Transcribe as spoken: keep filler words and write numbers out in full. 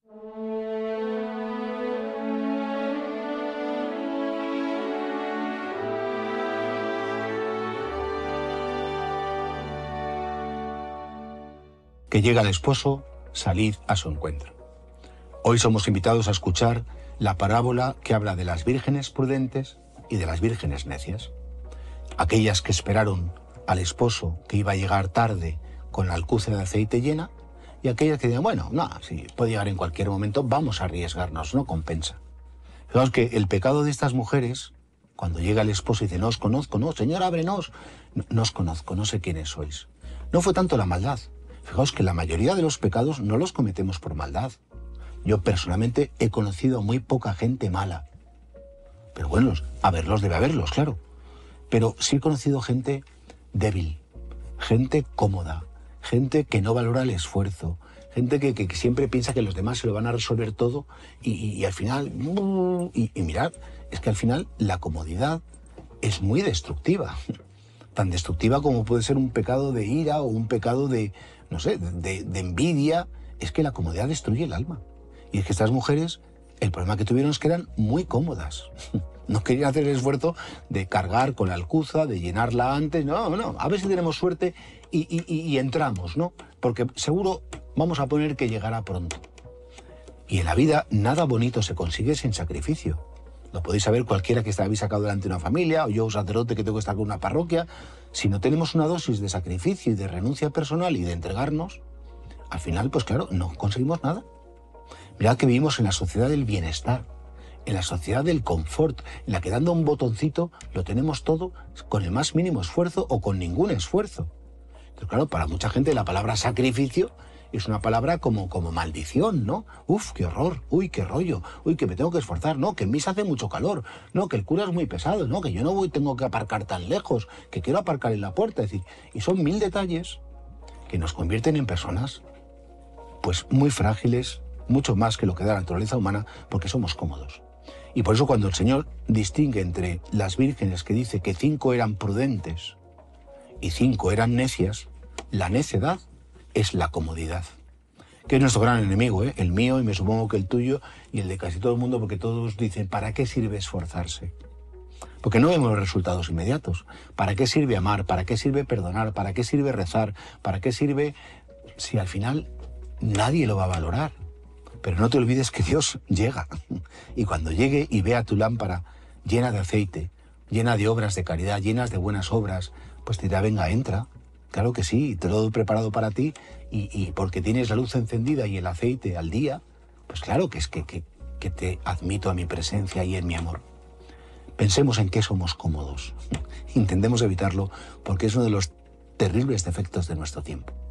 Que llega el esposo, salid a su encuentro. Hoy somos invitados a escuchar la parábola que habla de las vírgenes prudentes y de las vírgenes necias. Aquellas que esperaron al esposo que iba a llegar tarde con la alcuza de aceite llena, y aquellas que decían, bueno, no, si puede llegar en cualquier momento, vamos a arriesgarnos, no compensa. Fijaos que el pecado de estas mujeres, cuando llega el esposo y dice, no os conozco, no, Señor, ábrenos, no, no os conozco, no sé quiénes sois. No fue tanto la maldad. Fijaos que la mayoría de los pecados no los cometemos por maldad. Yo personalmente he conocido a muy poca gente mala. Pero bueno, haberlos debe haberlos, claro. Pero sí he conocido gente débil, gente cómoda, gente que no valora el esfuerzo, gente que, que siempre piensa que los demás se lo van a resolver todo y, y, y al final... Y, y mirad, es que al final la comodidad es muy destructiva. Tan destructiva como puede ser un pecado de ira o un pecado de, no sé, de, de envidia. Es que la comodidad destruye el alma. Y es que estas mujeres, el problema que tuvieron es que eran muy cómodas. No querían hacer el esfuerzo de cargar con la alcuza, de llenarla antes. No, no, a ver si tenemos suerte y, y, y entramos, ¿no? Porque seguro vamos a poner que llegará pronto. Y en la vida nada bonito se consigue sin sacrificio. Lo podéis saber cualquiera que habéis sacado delante de una familia, o yo, sacerdote, que tengo que estar con una parroquia. Si no tenemos una dosis de sacrificio y de renuncia personal y de entregarnos, al final, pues claro, no conseguimos nada. Mirad que vivimos en la sociedad del bienestar, en la sociedad del confort, en la que dando un botoncito lo tenemos todo con el más mínimo esfuerzo o con ningún esfuerzo. Pero claro, para mucha gente la palabra sacrificio es una palabra como, como maldición, ¿no? Uf, qué horror, uy, qué rollo, uy, que me tengo que esforzar, no, que en misa hace mucho calor, no, que el cura es muy pesado, no, que yo no voy, tengo que aparcar tan lejos, que quiero aparcar en la puerta, es decir, y son mil detalles que nos convierten en personas, pues muy frágiles, mucho más que lo que da la naturaleza humana, porque somos cómodos. Y por eso cuando el Señor distingue entre las vírgenes que dice que cinco eran prudentes y cinco eran necias, la necedad es la comodidad, que es nuestro gran enemigo, ¿eh? El mío y me supongo que el tuyo y el de casi todo el mundo, porque todos dicen, ¿para qué sirve esforzarse? Porque no vemos los resultados inmediatos. ¿Para qué sirve amar? ¿Para qué sirve perdonar? ¿Para qué sirve rezar? ¿Para qué sirve si al final nadie lo va a valorar? Pero no te olvides que Dios llega, y cuando llegue y vea tu lámpara llena de aceite, llena de obras de caridad, llenas de buenas obras, pues te dirá, venga, entra. Claro que sí, te lo doy preparado para ti, y, y porque tienes la luz encendida y el aceite al día, pues claro que es que, que, que te admito a mi presencia y en mi amor. Pensemos en qué somos cómodos. Intentemos evitarlo, porque es uno de los terribles defectos de nuestro tiempo.